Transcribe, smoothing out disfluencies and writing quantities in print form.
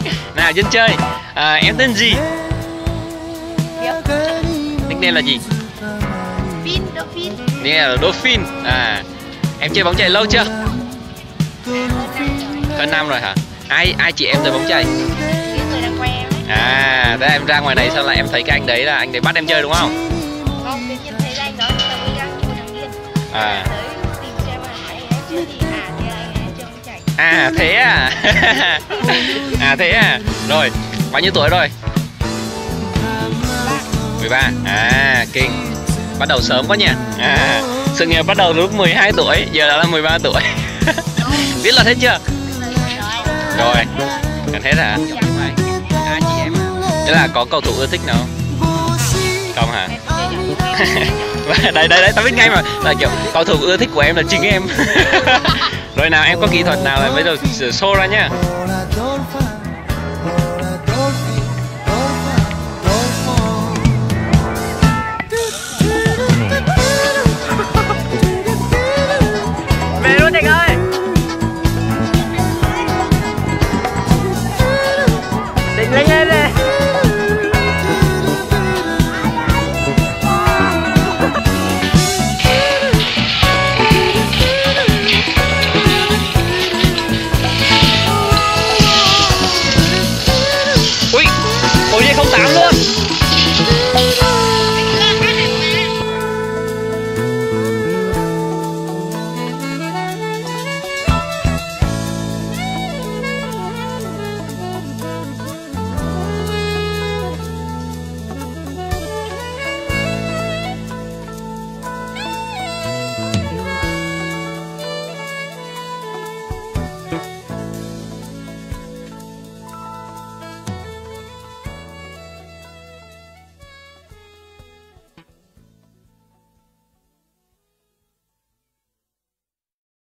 Nào dân chơi, em tên gì? Nickname là gì? Dolphin. Nickname là Dolphin. Em chơi bóng chày lâu chưa? Hơn năm rồi hả? Ai chị em chơi bóng chày? Người đang quen. Thế em ra ngoài này sao lại em thấy cái anh đấy là anh đấy bắt em chơi đúng không? Không, tự nhiên thấy anh đó thì mình đang ngồi đằng yên. Tới tìm xem là anh ấy chơi thì thì anh ấy chơi bóng chày. Thế à? Thế à? Rồi, bao nhiêu tuổi rồi? 13. Kinh. Bắt đầu sớm quá nhỉ? Sự nghiệp bắt đầu lúc 12 tuổi, giờ đã là 13 tuổi. Biết là hết chưa? Rồi, gần hết hả? Chị em. Thế là có cầu thủ ưa thích nào không? Không hả? Đây, tao biết ngay mà. Là kiểu cầu thủ ưa thích của em là chính em. Rồi nào, em có kỹ thuật nào là bây giờ show ra nhá. Về luôn Thịnh ơi. Thịnh lên lên.